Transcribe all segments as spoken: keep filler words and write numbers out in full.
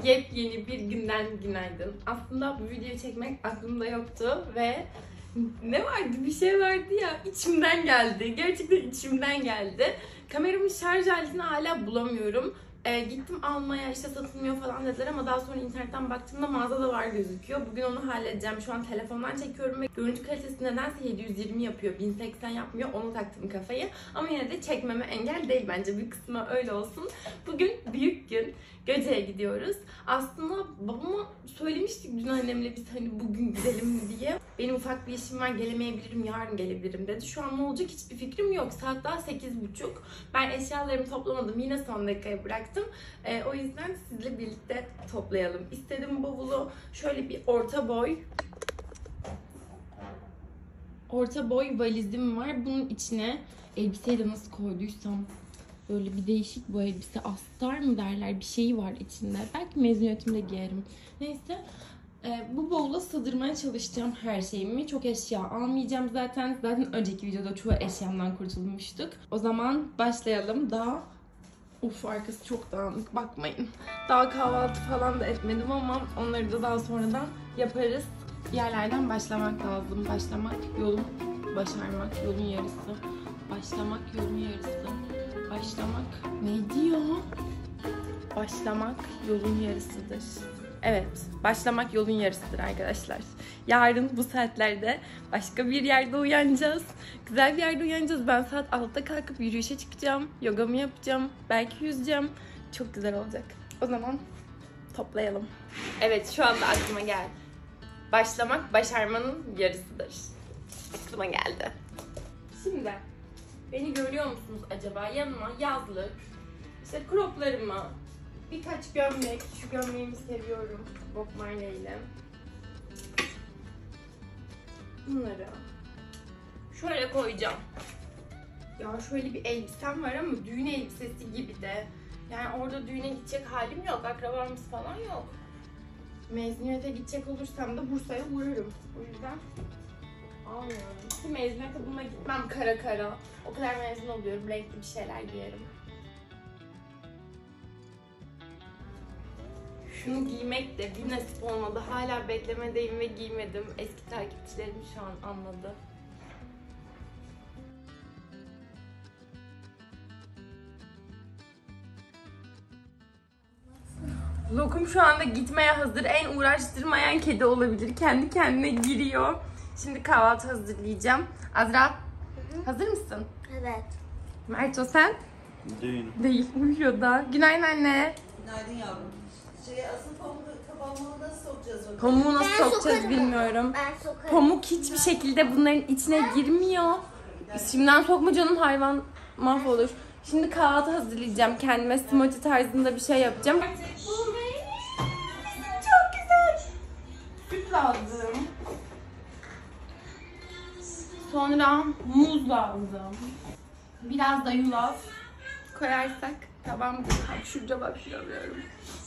Yepyeni bir günden günaydın. Aslında bu videoyu çekmek aklımda yoktu ve ne vardı? Bir şey vardı ya, içimden geldi. Gerçekten içimden geldi. Kameramın şarj aletini hala bulamıyorum. E, gittim almaya, işte satılmıyor falan dediler ama daha sonra internetten baktığımda mağazada var gözüküyor. Bugün onu halledeceğim. Şu an telefondan çekiyorum ve görüntü kalitesi nedense yedi yüz yirmi yapıyor. bin seksen yapmıyor. Onu taktım kafayı. Ama yine de çekmeme engel değil bence. Bir kısmı öyle olsun. Bugün büyük gün. Göce'ye gidiyoruz. Aslında babama söylemiştik dün annemle biz hani bugün gidelim diye. Benim ufak bir işim var, gelemeyebilirim, yarın gelebilirim dedi. Şu an ne olacak hiçbir fikrim yok. Saat daha sekiz buçuk. Ben eşyalarımı toplamadım. Yine son dakikaya bıraktım. Ee, o yüzden sizle birlikte toplayalım İstedim bavulu. Şöyle bir orta boy orta boy valizim var. Bunun içine elbiseyi de nasıl koyduysam böyle bir değişik bu elbise. Astar mı derler, bir şeyi var içinde. Belki mezuniyetimde giyerim. Neyse. Ee, bu bavula sığdırmaya çalışacağım her şeyimi. Çok eşya almayacağım zaten. Zaten önceki videoda çoğu eşyamdan kurtulmuştuk. O zaman başlayalım. Daha uf arkası çok dağınık, bakmayın. Daha kahvaltı falan da etmedim ama onları da daha sonradan yaparız. Bir yerlerden başlamak lazım. Başlamak yolun, başarmak yolun yarısı. Başlamak yolun yarısı. Başlamak ne diyor? Başlamak yolun yarısıdır. Evet, başlamak yolun yarısıdır arkadaşlar. Yarın bu saatlerde başka bir yerde uyanacağız. Güzel bir yerde uyanacağız. Ben saat altıda kalkıp yürüyüşe çıkacağım. Yogamı yapacağım. Belki yüzeceğim. Çok güzel olacak. O zaman toplayalım. Evet, şu anda aklıma geldi. Başlamak başarmanın yarısıdır. Aklıma geldi. Şimdi beni görüyor musunuz acaba? Yanıma yazlık, işte croplarımı, birkaç gömlek. Şu gömleğimi seviyorum. Bob Marley ile. Bunları şöyle koyacağım. Ya şöyle bir elbisem var ama düğün elbisesi gibi de. Yani orada düğüne gidecek halim yok. Akrabamız falan yok. Mezuniyete gidecek olursam da Bursa'ya uğrarım. O yüzden almıyorum. Ki mezuniyete bununla gitmem kara kara. O kadar mezun oluyorum. Renkli bir şeyler giyerim. Şunu giymek de bir nasip olmadı. Hala beklemedeyim ve giymedim. Eski takipçilerim şu an anladı. Lokum şu anda gitmeye hazır. En uğraştırmayan kedi olabilir. Kendi kendine giriyor. Şimdi kahvaltı hazırlayacağım. Azra, hazır mısın? Evet. Merto sen? Değil. Değil, uyuyor da. Günaydın anne. Günaydın yavrum. Şey, asıl pamuğu, pamuğu nasıl sokacağız orada? Pamuğu nasıl Ben sokacağız sokarım. bilmiyorum. Ben sokarım. Pamuk hiçbir şekilde bunların içine girmiyor. Şimdiden sokma canım, hayvan mahvolur. Şimdi kahvaltı hazırlayacağım. Kendime smoothie tarzında bir şey yapacağım. Çok güzel. Süt lazım. Sonra muz lazım. Biraz da yulaf koyarsak tamam. Hapşurca hapşuramıyorum.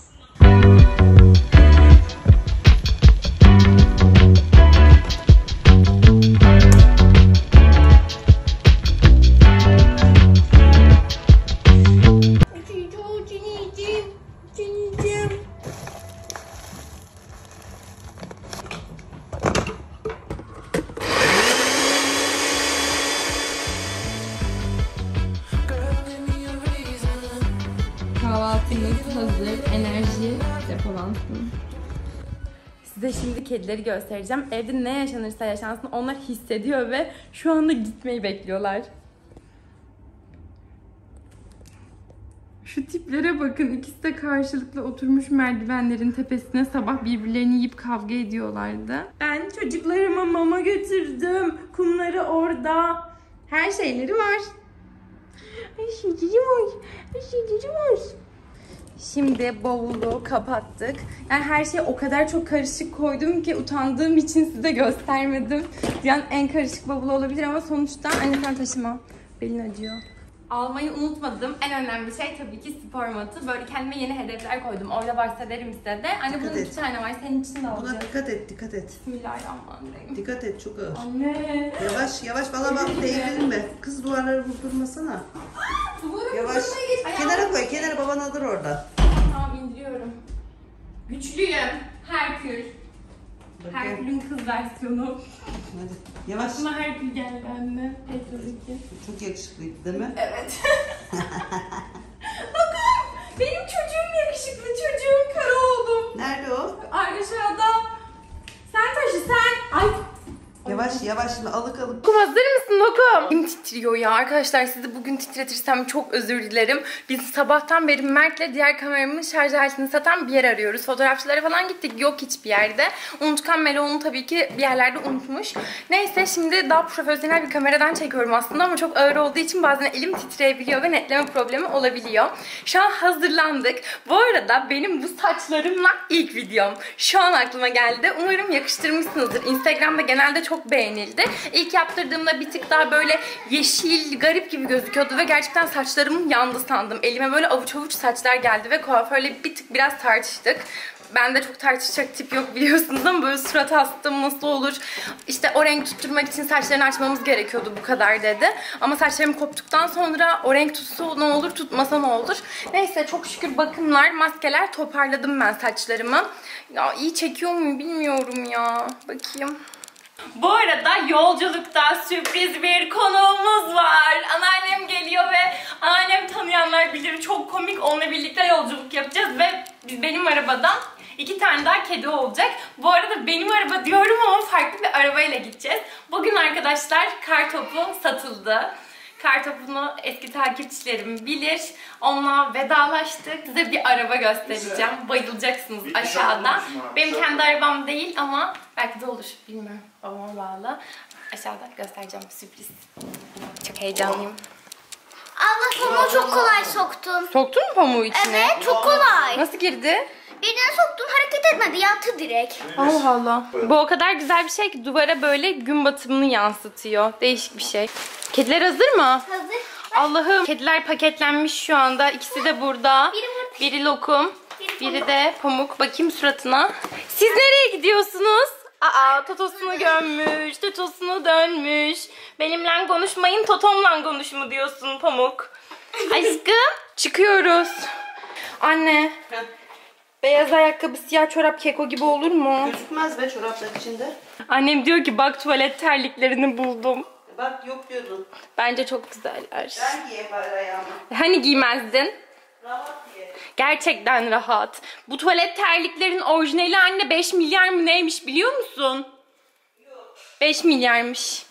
Kahvaltımız hazır. Enerji depolansın. Size şimdi kedileri göstereceğim. Evde ne yaşanırsa yaşansın onlar hissediyor ve şu anda gitmeyi bekliyorlar. Şu tiplere bakın. İkisi de karşılıklı oturmuş merdivenlerin tepesine, sabah birbirlerini yiyip kavga ediyorlardı. Ben çocuklarıma mama götürdüm. Kumları orada. Her şeyleri var. Her şeyleri var. Her şeyleri var. Şimdi bavulu kapattık. Yani her şey o kadar çok karışık koydum ki utandığım için size göstermedim. Yani en karışık bavulu olabilir ama sonuçta anne sen taşıma. Belin acıyor. Almayı unutmadım. En önemli şey tabii ki spor matı. Böyle kendime yeni hedefler koydum. Orada varsa derim size de. Anne bunun iki tane var. Senin için de alacağım. Buna dikkat et, dikkat et. Bismillahirrahmanirrahim. Dikkat et, çok ağır. Anne. Yavaş, yavaş bana bak, devrilme. Kız duvarları vurdurmasana. Duvarı Yavaş. Ay, Kenara koy, kenara baban alır oradan. Tamam indiriyorum. Güçlüyüm. Herkül. Bakayım. Herkül'ün kız versiyonu. Hadi. Yavaş. Aklıma Herkül geldi anne. Petrol'deki. Çok yakışıklıydı değil mi? Evet. Bakın benim çocuğum yakışıklı çocuğum, kara oldum. Nerede o? Aşağıda. Sen taşı sen. Ay. Yavaş yavaş şimdi alık alık. Lokum hazır mısın Lokum? Elim titriyor ya arkadaşlar, sizi bugün titretirsem çok özür dilerim. Biz sabahtan beri Mert'le diğer kameramın şarj aletini satan bir yer arıyoruz. Fotoğrafçılara falan gittik, yok hiçbir yerde. Unutkan Melo onu tabii ki bir yerlerde unutmuş. Neyse şimdi daha profesyonel bir kameradan çekiyorum aslında ama çok ağır olduğu için bazen elim titreyebiliyor ve netleme problemi olabiliyor. Şu an hazırlandık. Bu arada benim bu saçlarımla ilk videom. Şu an aklıma geldi. Umarım yakıştırmışsınızdır. Instagram'da genelde çok beğenildi. İlk yaptırdığımda bir tık daha böyle yeşil, garip gibi gözüküyordu ve gerçekten saçlarım yandı sandım. Elime böyle avuç avuç saçlar geldi ve kuaförle bir tık biraz tartıştık. Ben de çok tartışacak tip yok biliyorsunuz ama böyle surat astım nasıl olur? İşte o renk tutturmak için saçlarını açmamız gerekiyordu, bu kadar dedi. Ama saçlarım koptuktan sonra o renk tutsa ne olur, tutmasa ne olur? Neyse çok şükür bakımlar, maskeler, toparladım ben saçlarımı. Ya iyi çekiyor mu bilmiyorum ya. Bakayım. Bu arada yolculukta sürpriz bir konuğumuz var. Anneannem geliyor ve anneannem tanıyanlar bilir, çok komik, onunla birlikte yolculuk yapacağız ve benim arabadan iki tane daha kedi olacak. Bu arada benim araba diyorum ama farklı bir arabayla gideceğiz. Bugün arkadaşlar Kartopu satıldı. Kartopu'nu eski takipçilerim bilir. Onunla vedalaştık. Size bir araba göstereceğim. Bayılacaksınız aşağıda. Benim kendi arabam değil ama belki de olur. Bilmiyorum. Babama bağlı. Aşağıda göstereceğim. Sürpriz. Çok heyecanlıyım. Allah, pamuğu çok kolay soktum. Soktun mu pamuğu içine? Evet, çok kolay. Nasıl girdi? Birden soktum, hareket etmedi, yattı direkt. Allah Allah. Bu o kadar güzel bir şey ki duvara böyle gün batımını yansıtıyor. Değişik bir şey. Kediler hazır mı? Hazır. Allah'ım. Kediler paketlenmiş şu anda. İkisi de burada. Biri burada. Biri lokum. Biri Biri de pamuk. Bakayım suratına. Siz nereye gidiyorsunuz? Aa, totosunu gömmüş. Totosunu dönmüş. Benimle konuşmayın, totomla konuş mu diyorsun Pamuk? Aşkım. Çıkıyoruz. Anne. Beyaz ayakkabı, siyah çorap keko gibi olur mu? Gözükmez be çoraplar içinde. Annem diyor ki bak tuvalet terliklerini buldum. Bak yok diyordun. Bence çok güzeller. Ben giye bari ayağıma. Hani giymezdin? Rahat giye. Gerçekten rahat. Bu tuvalet terliklerin orijinali anne beş milyar mı neymiş biliyor musun? Yok. beş milyarmış.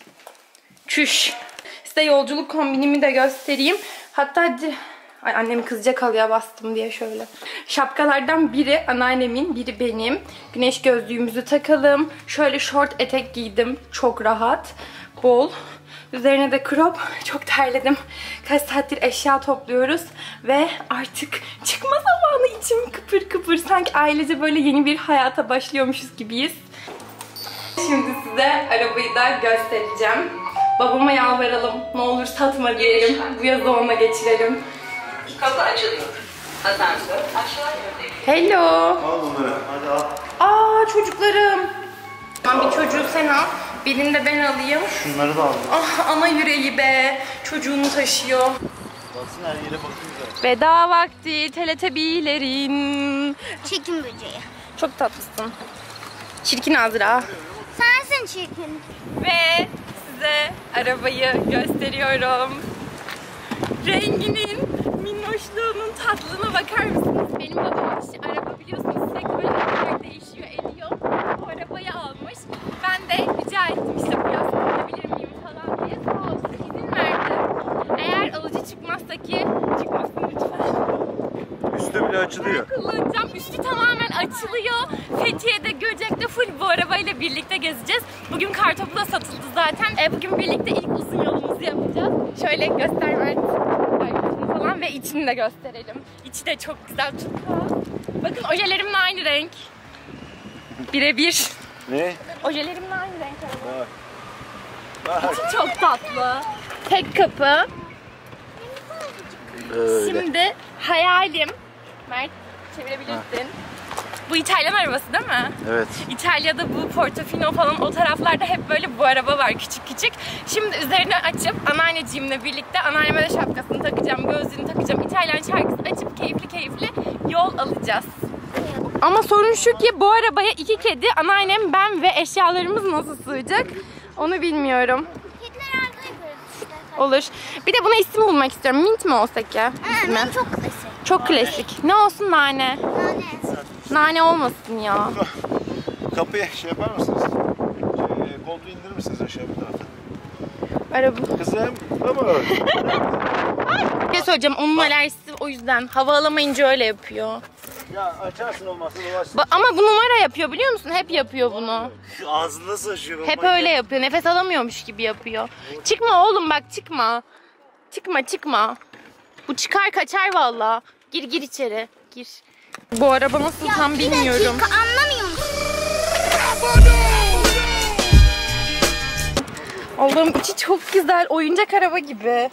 Çüş. Size yolculuk kombinimi de göstereyim. Hatta hadi. Ay annem kızacak halıya bastım diye şöyle. Şapkalardan biri anneannemin, biri benim. Güneş gözlüğümüzü takalım. Şöyle şort etek giydim. Çok rahat. Bol. Üzerine de crop. Çok terledim. Kaç saattir eşya topluyoruz. Ve artık çıkma zamanı, içim kıpır kıpır. Sanki ailece böyle yeni bir hayata başlıyormuşuz gibiyiz. Şimdi size arabayı da göstereceğim. Babama yalvaralım. Ne olur satma diyelim. Bu yazı onunla geçirelim. Kapı açılıyor. Asansör aşağı yönde. Hello. Al bunları. Hadi al. Aa çocuklarım. Ben bir çocuğu sen al. Birini de ben alayım. Şunları da al. Ah ana yüreği be. Çocuğunu taşıyor. Baksın her yere bakın da. Veda vakti teletebilerin. Çekim böceği. Çok tatlısın. Çirkin Azra. Sensin çirkin. Ve size arabayı gösteriyorum. Renginin, minnoşluğunun, tatlılığına bakar mısınız? Benim babamın işi araba biliyorsunuz, sürekli böyle arabalar değişiyor ediyor. Bu arabayı almış. Ben de rica ettim işte bu yaz kullanabilir miyim falan diye. Sağ olsun izin verdi. Eğer alıcı çıkmazsa ki çıkmasın lütfen. Üstü bile açılıyor. Kullanacağım. Üstü tamamen açılıyor. Fethiye'de, Göcek'te full bu arabayla birlikte gezeceğiz. Bugün Kartopu'da satıldı zaten. E, bugün birlikte ilk uzun yolumuzu yapacağız. Şöyle göstermek falan ve içini de gösterelim. İçi de çok güzel tuttu. Bakın ojelerimle aynı renk. Birebir. Ne? Ojelerimle aynı renk. Bak. Bak. İçi çok tatlı. Tek kapı. Öyle. Şimdi hayalim. Mert çevirebilirsin. Bu İtalyan arabası değil mi? Evet. İtalya'da bu Portofino falan o taraflarda hep böyle bu araba var küçük küçük. Şimdi üzerine açıp anneanneciğimle birlikte anneanneme de şapkasını takacağım, gözlüğünü takacağım. İtalyan şarkısı açıp keyifli keyifli yol alacağız. Ama sorun şu ki bu arabaya iki kedi, anneannem, ben ve eşyalarımız nasıl sığacak onu bilmiyorum. Kediler arkaya koyuyoruz işte. Olur. Bir de buna isim bulmak istiyorum. Mint mi olsak ya? İsmi. Benim çok klasik. Çok klasik. Ne olsun, nane? Nane. Nane olmasın ya. Kapıyı şey yapar mısınız? Şey, koltuğu indirir misiniz aşağı bir tarafa? Araba. Kızım, ama Bir şey söyleyeceğim, onun alerjisi o yüzden. Hava alamayınca öyle yapıyor. ya açarsın olmazsa dolaşsın. Ba- ama bu numara yapıyor, biliyor musun? Hep yapıyor bunu. Ağzında saçıyor. Hep öyle yapıyor. Nefes alamıyormuş gibi yapıyor. Çıkma oğlum, bak çıkma. Çıkma çıkma. Bu çıkar kaçar valla. Gir gir içeri. Gir. Bu araba nasıl tam Bir bilmiyorum. dakika, anlamıyor musun? Allah'ım, içi çok güzel. Oyuncak araba gibi.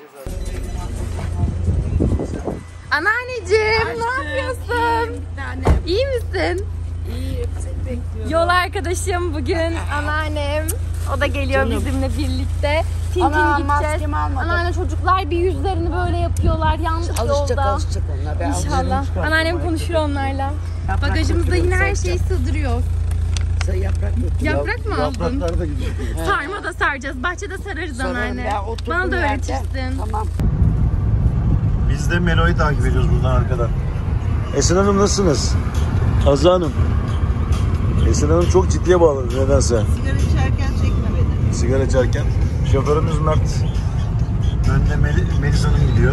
Anneanneciğim, ne yapıyorsun? İyi misin? İyi, seni bekliyorum. Yol arkadaşım bugün anneannem. O da geliyor bizimle birlikte. Tintin Ana, gideceğiz. maskemi almadım. Anneanne, çocuklar bir yüzlerini böyle yapıyorlar yanlış Alışacak yolda. alışacak onlar. Ben İnşallah. Anneannem konuşur onlarla. Bagajımızda yine her şeyi sığdırıyor. Sen yaprak götür. Yaprak mı aldın? Yapraklar da gidiyor. Sarma da saracağız. Bahçede sararız Sorarım anneanne. ya, oturdum Bana da yerde. öğretirsin. Tamam. Biz de Melo'yu takip ediyoruz buradan arkadan. Esin Hanım nasılsınız? Azza Hanım. Esin Hanım çok ciddiye bağladı nedense. Sigara içerken çekme beni. Sigara içerken. Şoförümüz Mert. Önde Mel Melis Hanım gidiyor.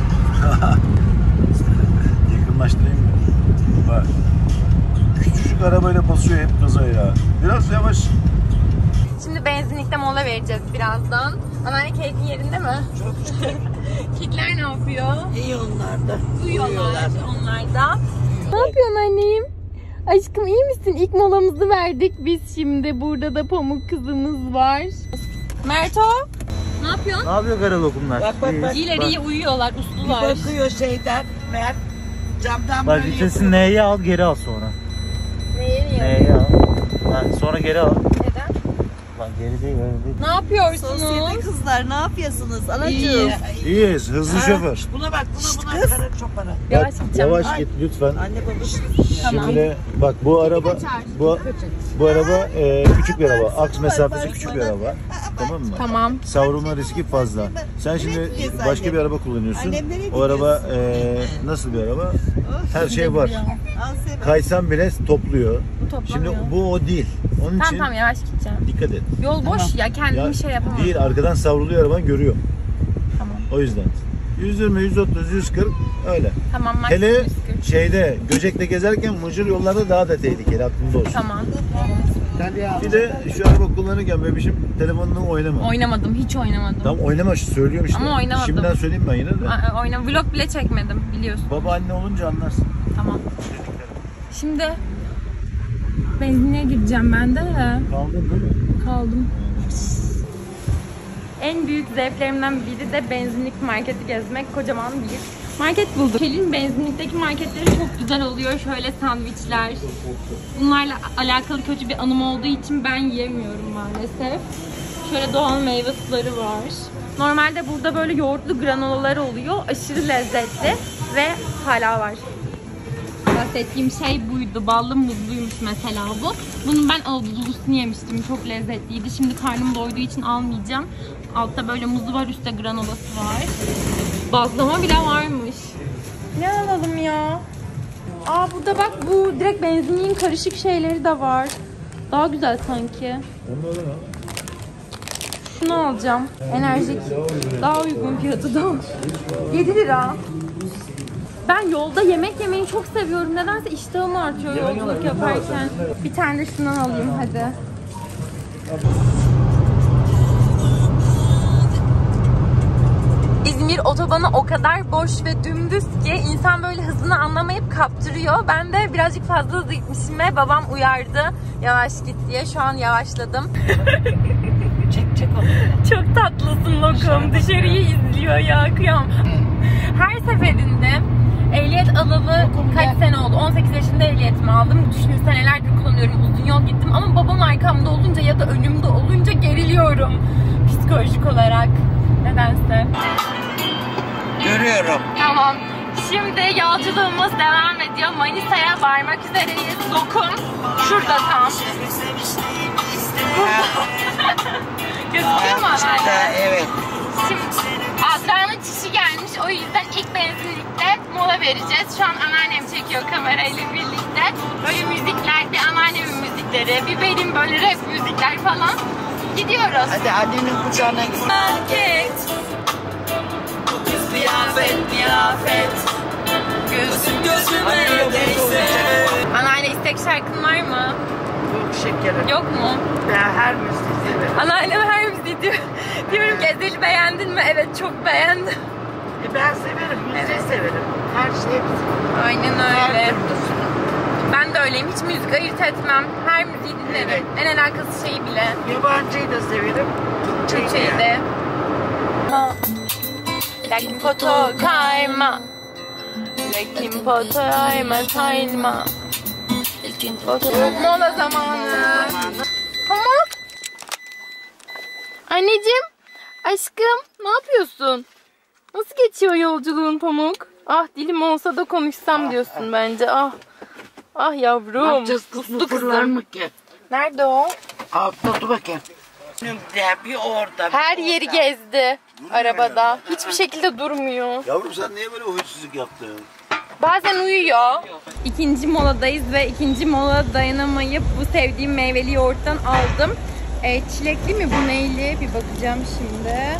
Yakınlaştırayım mı? Bak. Küçücük arabayla basıyor hep gaza ya. Biraz yavaş. Şimdi benzinlikte mola vereceğiz birazdan. Anneanne, keyfin yerinde mi? Çok şükür. Kediler ne yapıyor? İyi onlar da. Uyuyorlar onlar da. Ne yapıyorsun anneyim? Aşkım, iyi misin? İlk molamızı verdik biz şimdi. Burada da pamuk kızımız var. Merto, ne yapıyorsun? Ne yapıyor kara lokumlar? Bak, bak, bak. İyiler, iyi uyuyorlar, Bir uslular. bakıyor şeyden. Mert camdan Bak böyle vitesi yapıyor. N'ye al geri al sonra. Neye mi? N'ye al. Ha, sonra geri al. Neden? Lan geri değil öyle değil. Ne yapıyorsunuz? Sosyete kızlar ne yapıyorsunuz? Anacığım. İyi. İyiyiz, hızlı şoför. Buna bak, buna buna. Kara çok para. Yavaş gideceğim. Yavaş Ay. git lütfen. Anne babası. Tamam. Şimdi bak bu araba bu bu araba e, küçük bir araba. Aks mesafesi küçük bir araba. Tamam mı? Tamam. Savrulma riski fazla. Sen şimdi başka bir araba kullanıyorsun. O araba e, nasıl bir araba? Her şey var. Al sen. Kaysan bile topluyor. Bu toplamıyor. Şimdi bu o değil. Onun Tamam için tamam, yavaş gideceğim. dikkat et. Yol boş ya, kendim bir şey yapamam. değil, arkadan savruluyor araban, görüyor. Tamam. O yüzden. yüz yirmi, yüz otuz, yüz kırk öyle. Tamam, maksimum Hele yüz kırk. şeyde Göcek'te gezerken mıcır yollarda daha da tehlikeli, aklında olsun. Tamam. Bir de şu araba kullanırken bebişim telefonunu oynama. Oynamadım, hiç oynamadım. Tamam oynama, söylüyorum işte. Ama oynamadım. Şimdiden söyleyeyim ben yine de. Aa, Oyna, vlog bile çekmedim, biliyorsun. Baba anne olunca anlarsın. Tamam. Şimdi benzinliğe gireceğim ben de. Kaldın değil mi? Kaldım. En büyük zevklerimden biri de benzinlik marketi gezmek. Kocaman bir market buldum. Kelin benzinlikteki marketleri çok güzel oluyor. Şöyle sandviçler. Bunlarla alakalı kötü bir anım olduğu için ben yiyemiyorum maalesef. Şöyle doğal meyve suları var. Normalde burada böyle yoğurtlu granolalar oluyor. Aşırı lezzetli ve hala var. Bahsettiğim şey buydu. Ballı muzluymuş mesela bu. Bunun ben Anadolu'lusunu yemiştim. Çok lezzetliydi. Şimdi karnım doyduğu için almayacağım. Altta böyle muzu var, üstte granolası var. Bazlama bile varmış. Ne alalım ya? Aa, burada bak, bu direkt benzinliğin karışık şeyleri de var. Daha güzel sanki. Onu alalım. Şunu alacağım. Enerjik. Daha uygun fiyatı da. yedi lira. Ben yolda yemek yemeyi çok seviyorum. Nedense iştahım artıyor yolculuk yaparken. Bir tane de şundan alayım hadi. İzmir otobanı o kadar boş ve dümdüz ki insan böyle hızını anlamayıp kaptırıyor. Ben de birazcık fazla hızlı gitmişim ve babam uyardı yavaş git diye. Şu an yavaşladım. Çek çek onu. Çok tatlısın lokum. Dışarıyı izliyor ya, kıyam. Her seferinde ehliyet alalı kaç sene oldu? on sekiz yaşında ehliyetimi aldım. Düşünün, senelerdir kullanıyorum. Uzun yol gittim ama babam arkamda olunca ya da önümde olunca geriliyorum. Psikolojik olarak. Nedense. Görüyorum. Tamam. Şimdi yolculuğumuz devam ediyor. Manisa'ya varmak üzereyiz. Lokum şurada tam. Gözüküyor mu anneanne? Evet. Şimdi Azra'nın çişi gelmiş. O yüzden ilk benzinlikte mola vereceğiz. Şu an anneannem çekiyor kamerayla birlikte. Böyle müzikler, bir anneannemin müzikleri, bir benim böyle rap müzikler falan. Gidiyoruz. Hadi annenin kucağına git. Market. Kıyafet, kıyafet. Gözüm gözüme değse. Anneanne istek şarkın var mı? Yok şekerim. Yok mu? Ben her müziği severim. Anneannem her müziği diyor. Diyorum ki Ezel'i beğendin mi? Evet çok beğendim. E ben severim, müziği severim. Her şey müzik. Aynen Her öyle. türlüsünü. Ben de öyleyim. Hiç müzik ayırt etmem. Her müziği dinlerim. Evet. En alakası şeyi bile. Yabancıyı da severim. Türkçeyi Türkçeyi de. de. Lakin poto kayma. Lakin poto ayma sayma. Lakin poto mola zamanı. Pamuk. Anneciğim. Aşkım. Ne yapıyorsun? Nasıl geçiyor yolculuğun Pamuk? Ah dilim olsa da konuşsam diyorsun bence. Ah. Ah yavrum. Ne yapacağız? Uslu Mısırlar mı ki? Nerede o? Altta dur bakayım. Bir orada. Her yeri gezdi arabada. Hiçbir şekilde durmuyor. Yavrum sen niye böyle huysuzluk yaptın? Bazen uyuyor. İkinci moladayız ve ikinci mola dayanamayıp bu sevdiğim meyveli yoğurttan aldım. E, çilekli mi bu, neyli? Bir bakacağım şimdi.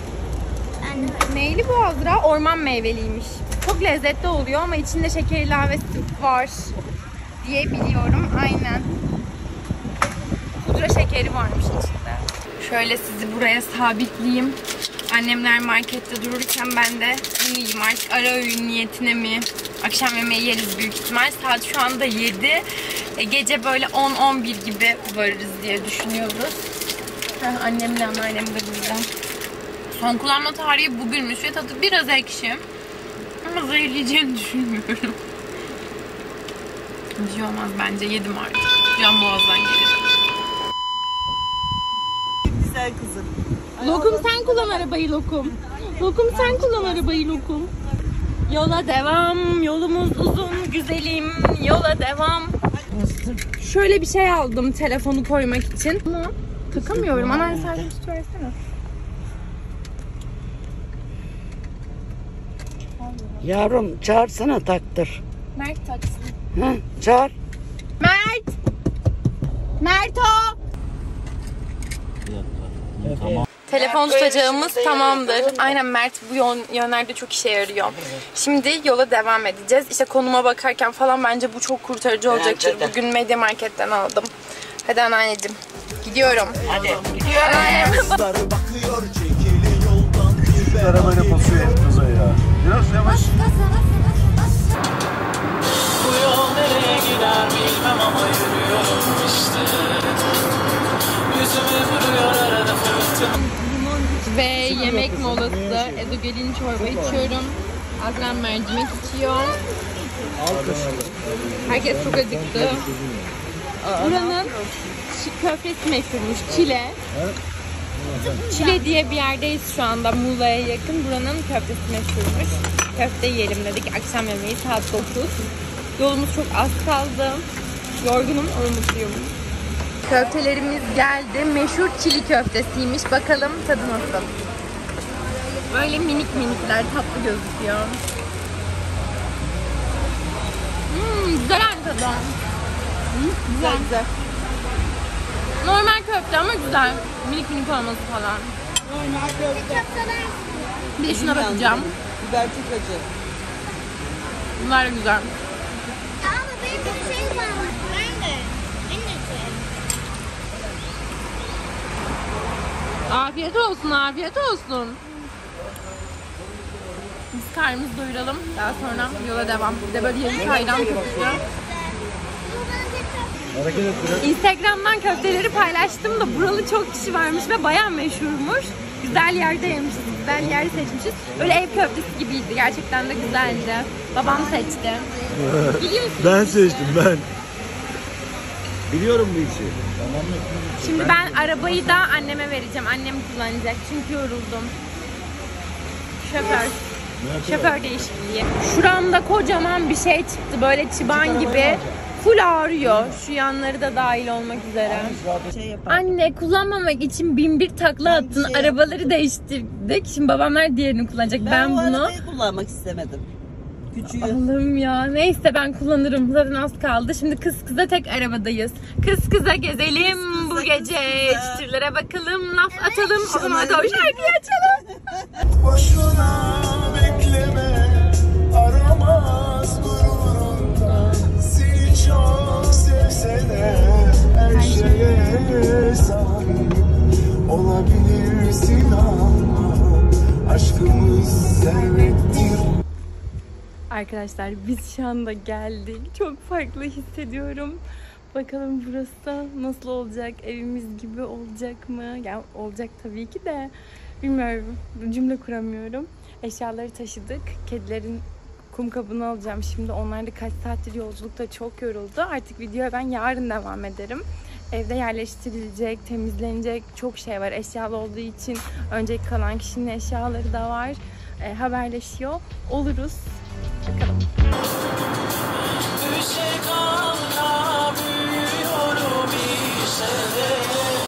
Neyli bu Azra? Orman meyveliymiş. Çok lezzetli oluyor ama içinde şeker ilavesi var diye biliyorum. Aynen. Pudra şekeri varmış içinde. Şöyle sizi buraya sabitleyeyim. Annemler markette dururken ben de bunu yiyeyim. Artık ara öğün niyetine mi? Akşam yemeği yeriz büyük ihtimal. Saat şu anda yedi. E, gece böyle on on bir gibi varırız diye düşünüyoruz. Heh, annemle anneannem de burada. Son kullanma tarihi bugünmüş ve tadı biraz ekşi. Ama zehirleyeceğini düşünmüyorum. Bir şey olmaz bence. Yedim artık. Can boğazdan gelir. Güzel kızım. Lokum sen kullan arabayı Lokum. Lokum sen kullan arabayı Lokum. Yola devam, yolumuz uzun güzelim, yola devam. Şöyle bir şey aldım telefonu koymak için. Ama takamıyorum. Anneanne sadece tutu versene. Yavrum çağırsana taktır. Mert taksın. Ha, çağır. Mert! Mert o! Tamam. Telefon tutacağımız tamamdır. Aynen Mert bu yönlerde çok işe yarıyor. Şimdi yola devam edeceğiz. İşte konuma bakarken falan bence bu çok kurtarıcı olacaktır. Bence de. Bugün Medya Market'ten aldım. Hadi anneanneciğim. Gidiyorum. Hadi gidiyorum. Küçük arabayla basıyor hep kıza ya. Biraz yavaş. Bu yol nereye gider bilmem ama yürüyorum işte. Yüzümü vuruyor arada fırtına. Ve yemek molası. Ezogelin çorba içiyorum. Azran mercimek içiyor. Herkes çok acıktı. Buranın çi- köftesi meşhurmuş. Çile. Çile diye bir yerdeyiz şu anda. Muğla'ya yakın. Buranın köftesi meşhurmuş. Köfte yiyelim dedik. Akşam yemeği saat dokuz. Yolumuz çok az kaldı. Yorgunum ama mutluyum. Köftelerimiz geldi. Meşhur çili köftesiymiş. Bakalım tadı nasıl? Böyle minik minikler, tatlı gözüküyor. Hmm, güzel aynı tadı. Hmm, güzel güzel. Normal köfte ama güzel. Minik minik olması falan. Bir de şuna bakacağım. Biber çok acı. Bunlar da güzel. Ama benim bir şey var. Ben de. Benim de şey. Afiyet olsun, afiyet olsun. Biz karnımızı doyuralım. Daha sonra yola devam. Bir de böyle yarım ayran kokuyor. Hareket et biraz. Instagram'dan köfteleri paylaştım da buralı çok kişi varmış ve bayağı meşhurmuş. Güzel yerde yemişiz, güzel yer seçmişiz. Böyle ev köftesi gibiydi. Gerçekten de güzeldi. Babam seçti. Biliyorsun. Ben seçtim ben. Biliyorum bu işi. Şimdi ben arabayı da anneme vereceğim. Annem kullanacak çünkü yoruldum. Şoför. Şoför değişikliği. Şuramda kocaman bir şey çıktı. Böyle çıban gibi. Full ağrıyor. Şu yanları da dahil olmak üzere. Şey yapar. Anne kullanmamak için bin bir takla attın. şey Arabaları değiştirdik. Şimdi babamlar diğerini kullanacak. Ben, Ben, bu bunu... arabayı kullanmak istemedim. Küçüğü. Allah'ım ya. Neyse ben kullanırım. Zaten az kaldı. Şimdi kız kıza tek arabadayız. Kız kıza gezelim Kız bu kıza, gece. kız kıza. Çıtırlara bakalım. Laf atalım. O zaman da o şarkıyı açalım. Boşuna bekleme, aramaz gururundan. Seni çok sevse de her şeye sahip olabilirsin ama aşkımız servettir. Arkadaşlar biz şu anda geldik. Çok farklı hissediyorum. Bakalım burası nasıl olacak? Evimiz gibi olacak mı? Yani olacak tabii ki de. Bilmiyorum. Cümle kuramıyorum. Eşyaları taşıdık. Kedilerin kum kabını alacağım şimdi. Onlar da kaç saattir yolculukta çok yoruldu. Artık videoya ben yarın devam ederim. Evde yerleştirilecek, temizlenecek çok şey var. Eşyalı olduğu için önceki kalan kişinin eşyaları da var. E, haberleşiyor oluruz. Bakalım.